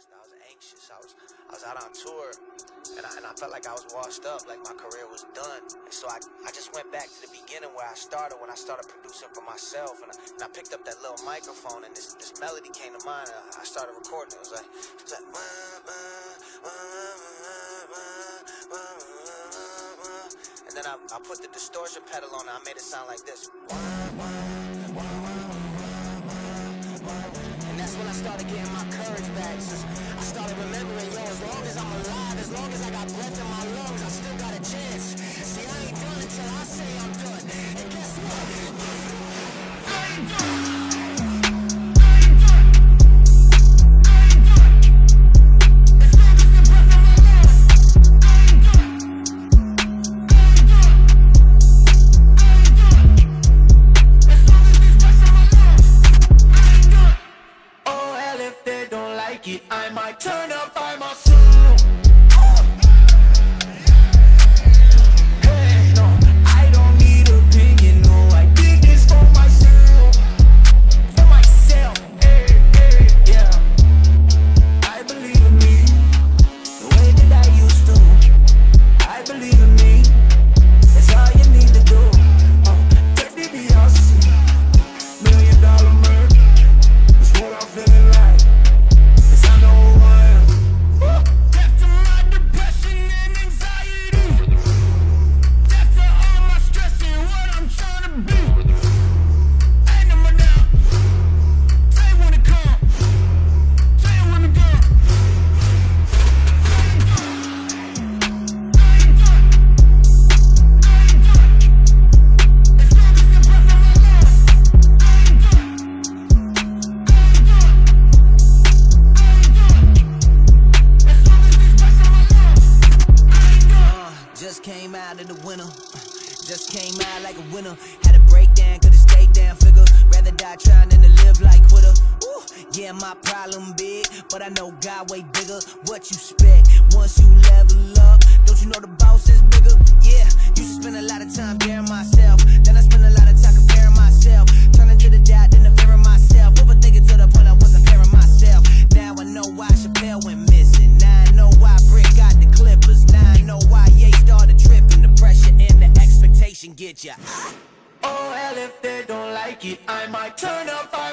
depressed. I was anxious. I was out on tour, and I felt like I was washed up, like my career was done. And so I just went back to the beginning where I started, when I started producing for myself. And I picked up that little microphone, and this melody came to mind. And I started recording. It was like and then I put the distortion pedal on, and I made it sound like this. And that's when I started getting my courage back. I started remembering, yo, as long as I'm alive, as long as I got breath in my lungs, I still got a chance. See, I ain't done until I say I'm done. And guess what? I ain't done. I might turn up by myself. Hey, no, I don't need opinion. No, I did this for myself. For myself. Hey, hey, yeah. I believe in me the way that I used to. I believe in me. That's all you need to do. Take the Beyonce, $1 million murder. That's what I'm feeling like. Came out of the winter, just came out like a winner. Had a breakdown, could've stayed down, figure. Rather die trying than to live like quitter. Ooh, yeah, my problem big, but I know God way bigger. What you expect once you level up? Don't you know the boss is bigger? Yeah, used to spend a lot of time daring myself. Then I spend a lot of time comparing myself. Turning to the doubt, then the fear of myself. Overthinking to the point I wasn't pairing myself. Now I know why Chappelle went missing. Now I know why Brick got the Clippers. Now I know why Ye started tripping. The pressure and the expectation get ya. Oh, hell, if they don't like it, I might turn up.